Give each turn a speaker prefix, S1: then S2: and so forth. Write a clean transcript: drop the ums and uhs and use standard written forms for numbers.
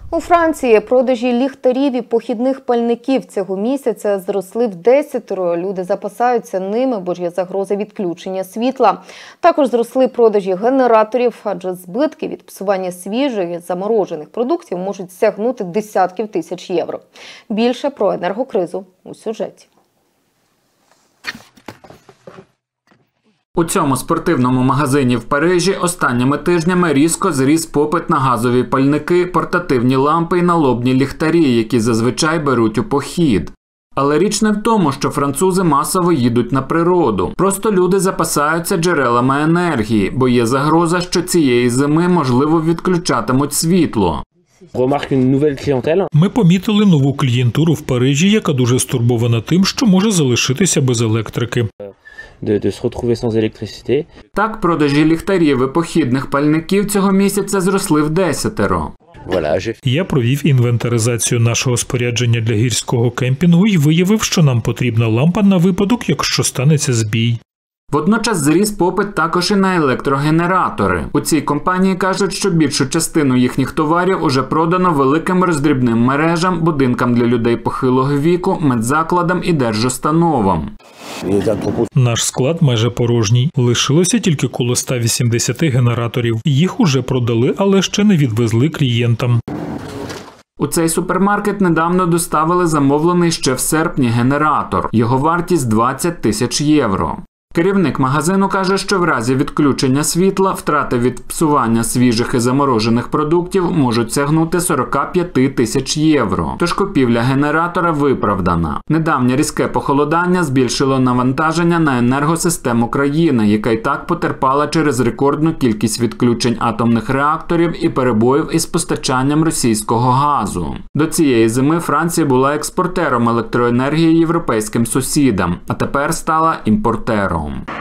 S1: У Франції продажі ліхтарів і похідних пальників цього місяця зросли в 10. Люди запасаються ними, бо ж є загроза відключення світла. Також зросли продажі генераторів, адже збитки від псування свіжих і заморожених продуктів можуть сягнути десятків тисяч євро. Більше про енергокризу у сюжеті.
S2: У цьому спортивному магазині в Парижі останніми тижнями різко зріс попит на газові пальники, портативні лампи і налобні ліхтарі, які зазвичай беруть у похід. Але річ не в тому, що французи масово їдуть на природу. Просто люди запасаються джерелами енергії, бо є загроза, що цієї зими, можливо, відключатимуть світло.
S3: Ми помітили нову клієнтуру в Парижі, яка дуже стурбована тим, що може залишитися без електрики.
S2: Так, продажі ліхтарів і похідних пальників цього місяця зросли в 10.
S3: Я провів інвентаризацію нашого спорядження для гірського кемпінгу і виявив, що нам потрібна лампа на випадок, якщо станеться збій.
S2: Водночас зріс попит також і на електрогенератори. У цій компанії кажуть, що більшу частину їхніх товарів уже продано великим роздрібним мережам, будинкам для людей похилого віку, медзакладам і держустановам.
S3: Наш склад майже порожній. Лишилося тільки коло 180 генераторів. Їх уже продали, але ще не відвезли клієнтам.
S2: У цей супермаркет недавно доставили замовлений ще в серпні генератор. Його вартість 20 тисяч євро. Керівник магазину каже, що в разі відключення світла втрати від псування свіжих і заморожених продуктів можуть сягнути 45 тисяч євро. Тож купівля генератора виправдана. Недавнє різке похолодання збільшило навантаження на енергосистему країни, яка й так потерпала через рекордну кількість відключень атомних реакторів і перебоїв із постачанням російського газу. До цієї зими Франція була експортером електроенергії європейським сусідам, а тепер стала імпортером.